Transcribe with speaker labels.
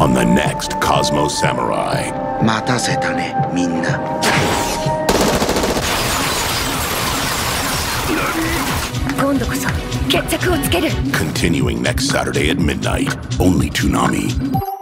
Speaker 1: on the next Cosmo Samurai.
Speaker 2: 待たせたね、みんな。
Speaker 3: 今度こそ決着をつける。
Speaker 1: Continuing next Saturday at midnight. Only Toonami.